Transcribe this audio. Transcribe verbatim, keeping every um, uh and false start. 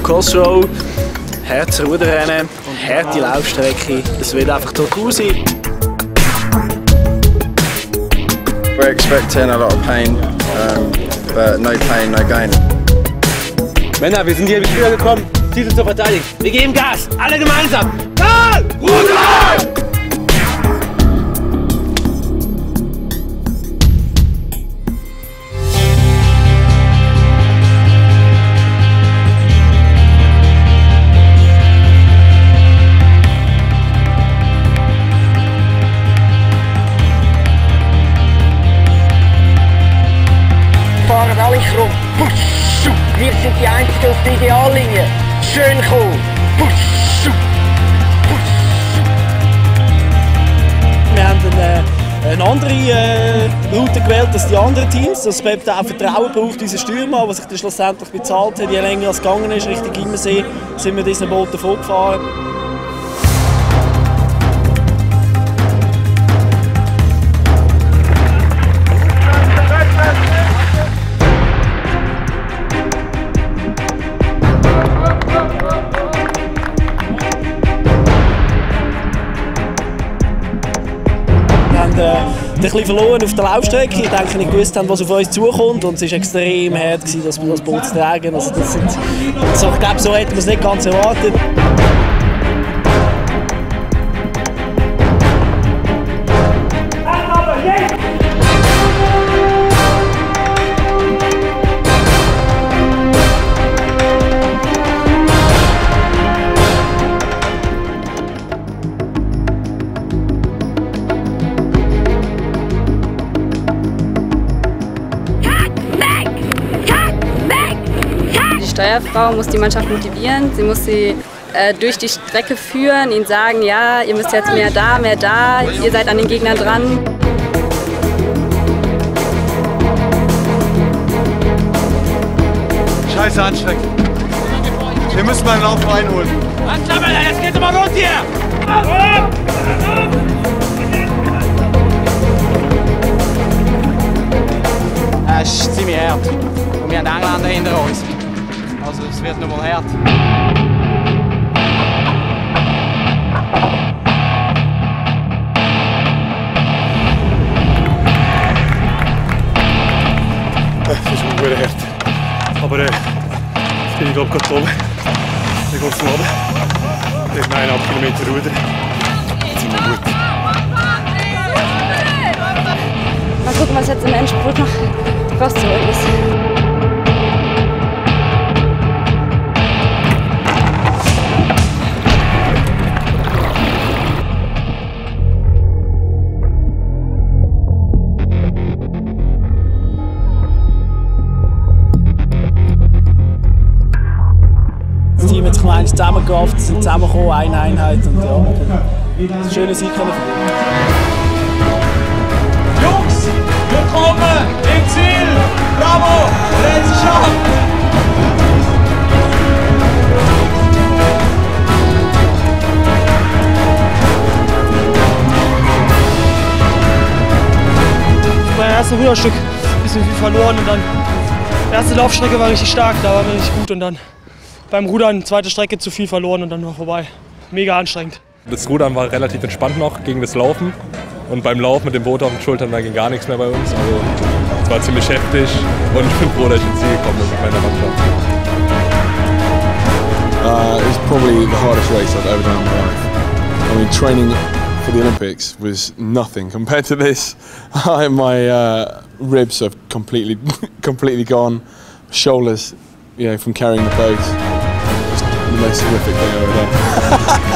XRow, hartes Ruderrennen und harte Laufstrecke. Es wird einfach total sein. We're expecting a lot of pain, um, but no pain, no gain. Männer, wir sind hier wieder gekommen, Titel zu verteidigen. Wir geben Gas, alle gemeinsam. Gas! Ruder! Fahren alle krumm. Wir sind die Einzigen auf der Ideallinie. Schön cool. Wir haben eine, eine andere äh, Route gewählt als die anderen Teams. Dass man auch Vertrauen braucht, unser Stürmer, was sich dann schlussendlich bezahlt hat. Je länger es gegangen ist, Richtung Immersee, sind wir diesen Boot vorgefahren. Wir haben ein bisschen verloren auf der Laufstrecke. Ich denke, nicht gewusst haben, was auf uns zukommt. Und es war extrem hart, das, das Boot zu tragen. Also das sind, also ich glaube, so hätten wir es nicht ganz erwartet. Die Steuerfrau muss die Mannschaft motivieren, sie muss sie äh, durch die Strecke führen, ihnen sagen, ja, ihr müsst jetzt mehr da, mehr da, ihr seid an den Gegnern dran. Scheiße anstrengend. Wir müssen mal einen Lauf reinholen. Anklammern, jetzt geht's mal rund hier! Es ist ziemlich hart. Und wir haben Engländer hinter uns. Also es wird noch mal hart. Das ist wirklich hart. Aber äh, jetzt bin ich glaube gerade oben. Dann geht es runter. Das ist eineinhalb Kilometer Ruder. Jetzt sind wir gut. Mal gucken, was jetzt im Endspurt noch rauszuholen ist. Das Team hat sich noch einmal zusammengerafft, sind zusammengekommen, eine Einheit und ja, das ist ein schöner Sieg. Jungs, willkommen im Ziel! Bravo! Let's schaffen! Beim ersten Ruderstück ein bisschen viel verloren und dann die erste Laufstrecke war richtig stark, da waren wir richtig gut und dann beim Rudern zweite Strecke zu viel verloren und dann war vorbei. Mega anstrengend. Das Rudern war relativ entspannt noch gegen das Laufen und beim Laufen mit dem Boot auf den Schultern da ging gar nichts mehr bei uns. Also es war ziemlich heftig und ich bin froh, dass ich ins Ziel gekommen bin mit meiner Mannschaft. Uh, it's probably the hardest race I've ever done in my life. I mean, training for the Olympics was nothing compared to this. I, my uh, ribs have completely, completely gone. Shoulders, you know, from carrying the boat. Just the most horrific thing I've ever done.